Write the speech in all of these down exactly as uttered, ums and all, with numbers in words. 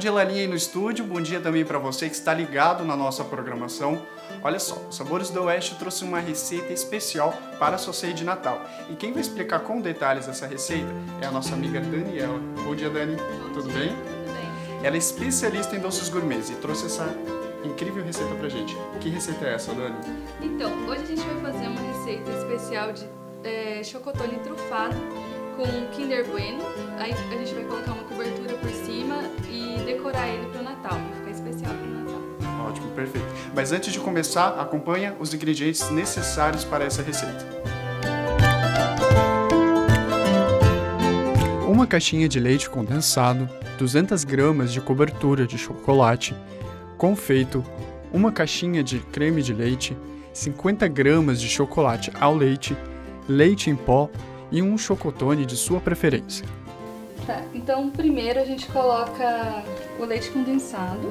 dia, Lalinha, aí no estúdio. Bom dia também para você que está ligado na nossa programação. Olha só, o Sabores do Oeste trouxe uma receita especial para a sua ceia de Natal. E quem vai explicar com detalhes essa receita é a nossa amiga Daniela. Bom dia, Dani. Bom Tudo dia, bem? Tudo bem. Ela é especialista em doces gourmets e trouxe essa incrível receita pra gente. Que receita é essa, Dani? Então, hoje a gente vai fazer uma receita especial de é, chocotone trufado com Kinder Bueno. Aí a gente vai colocar uma cobertura por cima e decorar ele pro Natal, vai ficar especial pro Natal. Ótimo, perfeito. Mas antes de começar, acompanha os ingredientes necessários para essa receita. Uma caixinha de leite condensado, duzentas gramas de cobertura de chocolate, confeito, uma caixinha de creme de leite, cinquenta gramas de chocolate ao leite, leite em pó e um chocotone de sua preferência. Tá, então primeiro a gente coloca o leite condensado.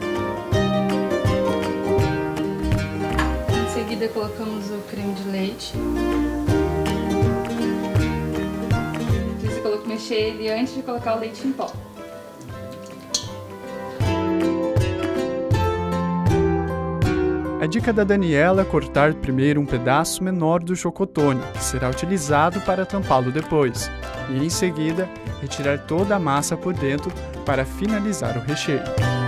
Em seguida colocamos o creme de leite. Você colocou mexer ele antes de colocar o leite em pó. A dica da Daniela é cortar primeiro um pedaço menor do chocotone, que será utilizado para tampá-lo depois, e em seguida retirar toda a massa por dentro para finalizar o recheio.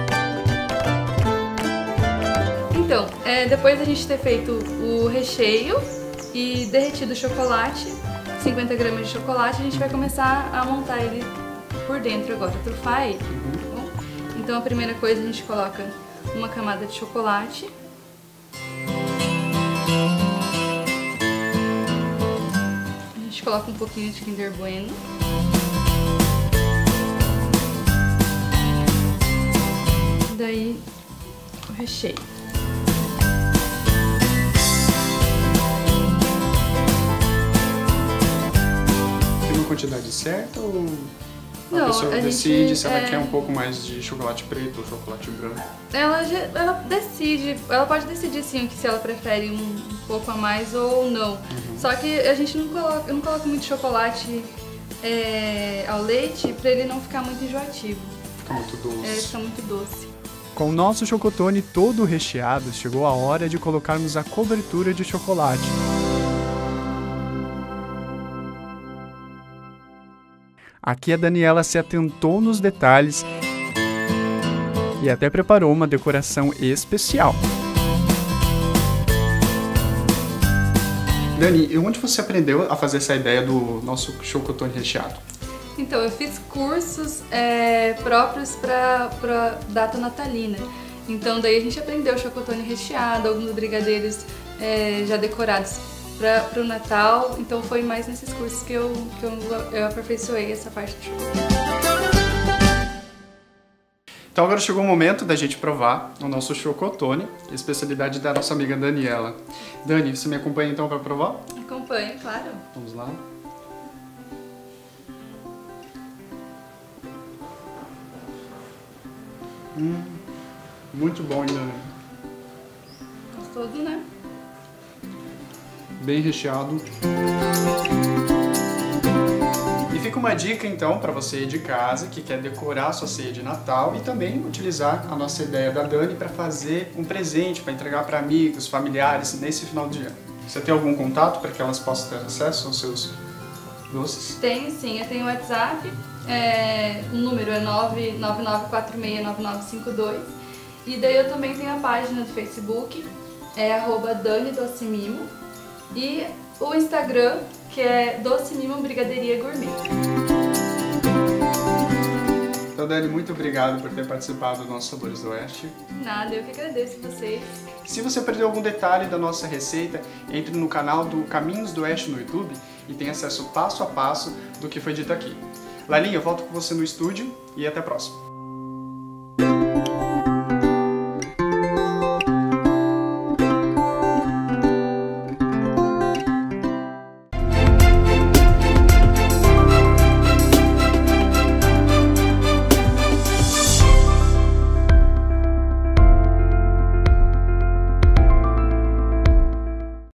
Então, é, depois da gente ter feito o recheio e derretido o chocolate, cinquenta gramas de chocolate, a gente vai começar a montar ele por dentro agora, trufar ele. Tá bom? Então a primeira coisa a gente coloca uma camada de chocolate. A gente coloca um pouquinho de Kinder Bueno. Daí o recheio. Tem uma quantidade certa ou a Não, pessoa a decide gente, se ela é... quer um pouco mais de chocolate preto ou chocolate branco? Ela, já, ela decide, ela pode decidir sim que se ela prefere um, um pouco a mais ou não. Uhum. Só que a gente não coloca, eu não coloco muito chocolate é, ao leite para ele não ficar muito enjoativo. Fica muito doce. É, fica muito doce. Com o nosso chocotone todo recheado, chegou a hora de colocarmos a cobertura de chocolate. Aqui a Daniela se atentou nos detalhes e até preparou uma decoração especial. Dani, e onde você aprendeu a fazer essa ideia do nosso chocotone recheado? Então, eu fiz cursos é, próprios para data natalina. Então, daí a gente aprendeu chocotone recheado, alguns brigadeiros é, já decorados para o Natal. Então, foi mais nesses cursos que eu, que eu, eu aperfeiçoei essa parte do chocotone. Então, agora chegou o momento da gente provar o nosso chocotone, especialidade da nossa amiga Daniela. Dani, você me acompanha então para provar? Acompanhe, claro. Vamos lá. Hum, muito bom ainda, né? Gostoso, né? Bem recheado. E fica uma dica então para você de casa que quer decorar a sua ceia de Natal e também utilizar a nossa ideia da Dani para fazer um presente, para entregar para amigos, familiares nesse final de ano. Você tem algum contato para que elas possam ter acesso aos seus doces? Tenho sim, eu tenho o WhatsApp. É, o número é nove nove nove quatro seis nove nove cinco dois e daí eu também tenho a página do Facebook, é arroba Dani Doce Mimo, e o Instagram, que é Doce Mimo Brigadeiria Gourmet. Então, Dani, muito obrigado por ter participado do nosso Sabores do Oeste. Nada, eu que agradeço vocês. Se você perdeu algum detalhe da nossa receita, entre no canal do Caminhos do Oeste no YouTube e tem acesso passo a passo do que foi dito aqui. Lalinha, eu volto com você no estúdio e até a próxima.